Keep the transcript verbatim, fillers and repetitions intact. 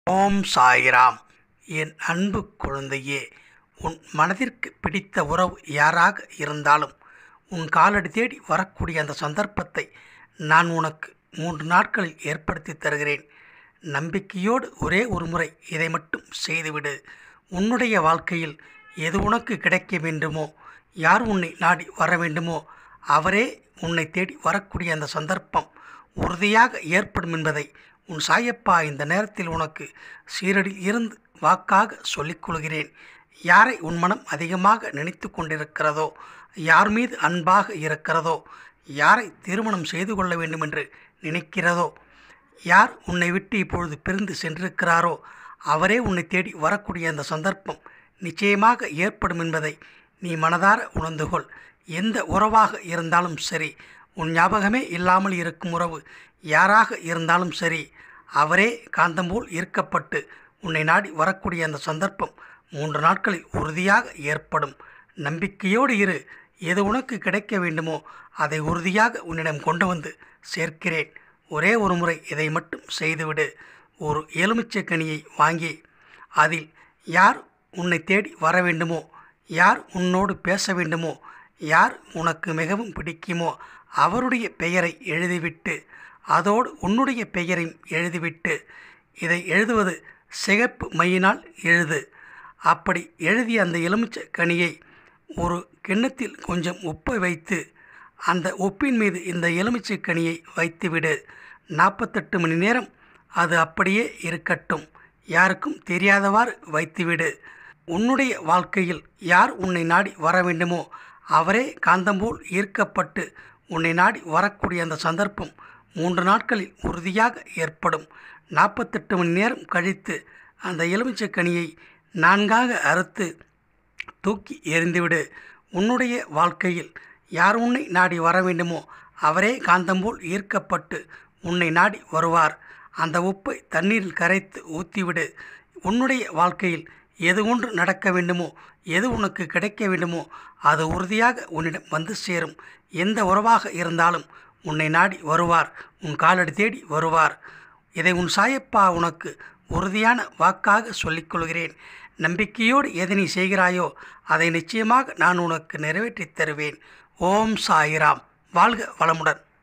ஓம் சாய்ராம். என் அன்பு குழந்தையே, உன் மனதிற்கு பிடித்த உறவு யாராக இருந்தாலும் உன் காலடி தேடி வரக்கூடிய அந்த சந்தர்ப்பத்தை நான் உனக்கு மூன்று நாட்களில் ஏற்படுத்தி தருகிறேன். நம்பிக்கையோடு ஒரே ஒரு முறை இதை மட்டும் செய்துவிடு. உன்னுடைய வாழ்க்கையில் எது உனக்கு கிடைக்க வேண்டுமோ, யார் உன்னை நாடி வர வேண்டுமோ அவரே உன்னை தேடி வரக்கூடிய அந்த சந்தர்ப்பம் உறுதியாக ஏற்படும் என்பதை உன் சாயப்பா இந்த நேரத்தில் உனக்கு சீரடியில் இருந்து வாக்காக சொல்லிக் கொள்கிறேன். யாரை உன் மனம் அதிகமாக நினைத்து கொண்டிருக்கிறதோ, யார் மீது அன்பாக இருக்கிறதோ, யாரை திருமணம் செய்து கொள்ள வேண்டும் என்று நினைக்கிறதோ, யார் உன்னை விட்டு இப்பொழுது பிரிந்து சென்றிருக்கிறாரோ அவரே உன்னை தேடி வரக்கூடிய அந்த சந்தர்ப்பம் நிச்சயமாக ஏற்படும் என்பதை நீ மனதார உணர்ந்து கொள். எந்த உறவாக இருந்தாலும் சரி, உன் ஞாபகமே இல்லாமல் இருக்கும் உறவு யாராக இருந்தாலும் சரி, அவரே காந்தம் போல் ஈர்க்கப்பட்டு உன்னை நாடி வரக்கூடிய அந்த சந்தர்ப்பம் மூன்று நாட்களில் உறுதியாக ஏற்படும். நம்பிக்கையோடு இரு. எது உனக்கு கிடைக்க வேண்டுமோ அதை உறுதியாக உன்னிடம் கொண்டு வந்து சேர்க்கிறேன். ஒரே ஒரு முறை இதை மட்டும் செய்துவிடு. ஒரு எலுமிச்சை கனியை வாங்கி அதில் யார் உன்னை தேடி வர வேண்டுமோ, யார் உன்னோடு பேச வேண்டுமோ, யார் உனக்கு மிகவும் பிடிக்குமோ அவருடைய பெயரை எழுதிவிட்டு அதோடு உன்னுடைய பெயரையும் எழுதிவிட்டு, இதை எழுதுவது சிகப்பு மையினால் எழுது. அப்படி எழுதிய அந்த எலுமிச்சை கனியை ஒரு கிண்ணத்தில் கொஞ்சம் உப்பை வைத்து அந்த உப்பின் மீது இந்த எலுமிச்சை கனியை வைத்துவிடு. நாற்பத்தெட்டு மணி நேரம் அது அப்படியே இருக்கட்டும். யாருக்கும் தெரியாதவாறு வைத்துவிடு. உன்னுடைய வாழ்க்கையில் யார் உன்னை நாடி வர வேண்டுமோ அவரே காந்தம்போல் ஈர்க்கப்பட்டு உன்னை நாடி வரக்கூடிய அந்த சந்தர்ப்பம் மூன்று நாட்களில் உறுதியாக ஏற்படும். நாற்பத்தெட்டு மணி நேரம் கழித்து அந்த எலுமிச்சை கனியை நான்காக அறுத்து தூக்கி எறிந்துவிடு. உன்னுடைய வாழ்க்கையில் யார் உன்னை நாடி வர வேண்டுமோ அவரே காந்தம்போல் ஈர்க்கப்பட்டு உன்னை நாடி வருவார். அந்த உப்பை தண்ணீரில் கரைத்து ஊற்றிவிடு. உன்னுடைய வாழ்க்கையில் எது ஒன்று நடக்க வேண்டுமோ, எது உனக்கு கிடைக்க வேண்டுமோ அது உறுதியாக உன்னிடம் வந்து சேரும். எந்த உறவாக இருந்தாலும் உன்னை நாடி வருவார், உன் காலடி தேடி வருவார். இதை உன் சாயப்பா உனக்கு உறுதியான வாக்காக சொல்லிக்கொள்கிறேன். நம்பிக்கையோடு எதை நீ செய்கிறாயோ அதை நிச்சயமாக நான் உனக்கு நிறைவேற்றித் தருவேன். ஓம் சாய்ராம். வாழ்க வளமுடன்.